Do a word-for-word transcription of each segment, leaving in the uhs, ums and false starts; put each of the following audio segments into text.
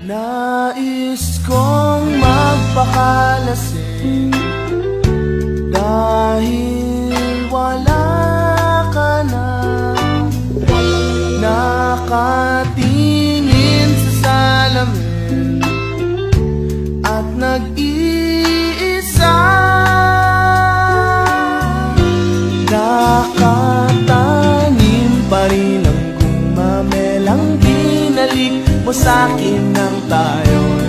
Nais kong magpakalasing dahil wala ka na. Nakatingin sa salamin at nag-iisa. Nakatanim pa rin ang gumamelang binalik mo sa'kin nang tayo'y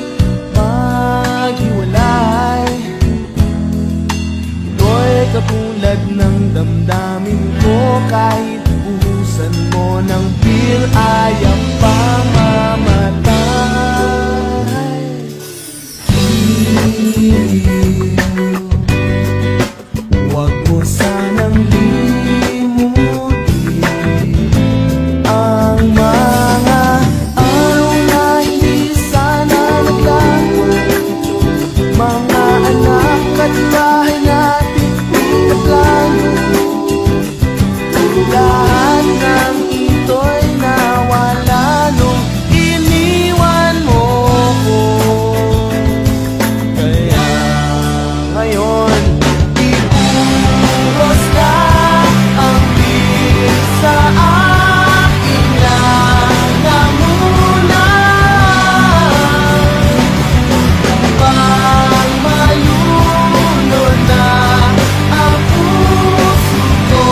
maghiwalay. Ito'y katulad ng damdamin ko, kahit buhusan mo ng beer ayaw pa mamatay. Huwag mo sanang limutin ang mga araw na hindi sana naglawan, mga anak at bahay natin pinaplano. Lahat ng ito'y nawala nung iniwan mo ko. Kaya ngayon ibuhos na ang bill sa aking lalamunan. Pag malunod na ang puso ko,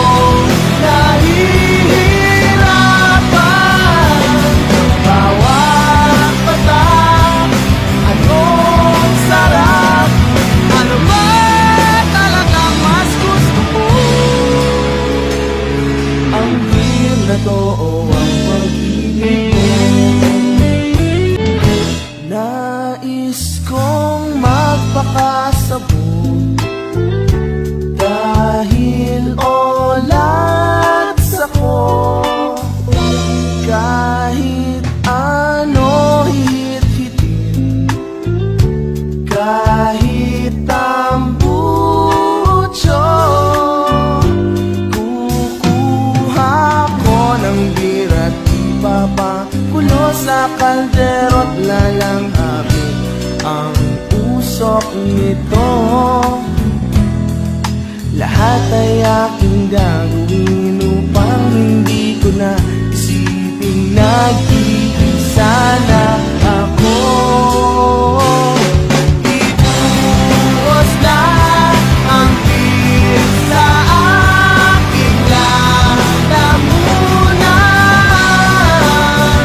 nahihirapan bawat patak. Anong sarap, ano ba talagang mas gusto ko? Ang beer na to o ang pag-ibig mo? Nais kong magpakasabog dahil olats ako. Kahit ano hihit-hitin, kahit tambucho, kukuha ko ng beer at ipapakulo sa kalderot. Lalanghapin ang usok nito. Lahat ay aking gagawin upang hindi ko na isipin nag-iisa na ako. Ibuhos na ang beer sa aking lalamunan.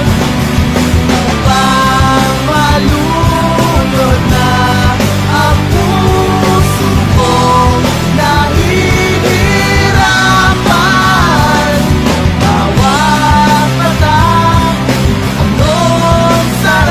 Upang malunod na ang puso ko, nahihirapan bawat patak. Anong sarap,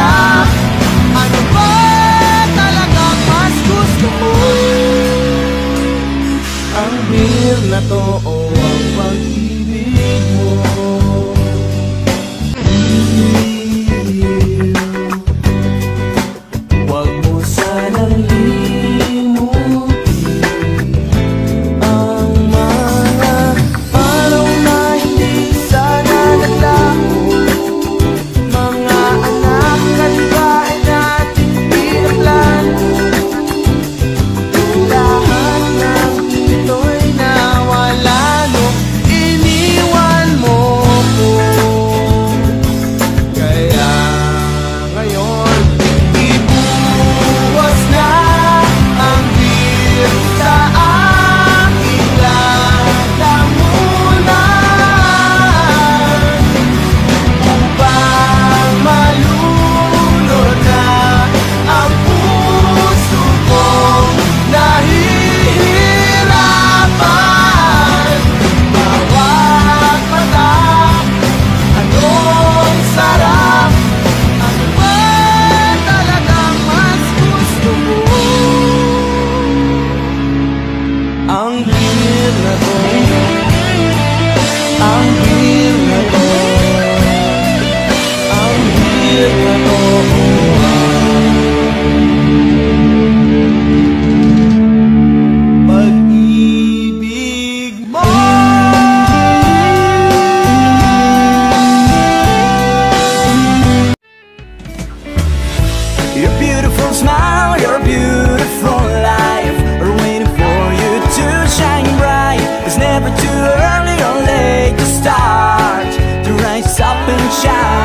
Your beautiful smile, your beautiful life are waiting for you to shine bright. It's never too early or late to start, to rise up and shine.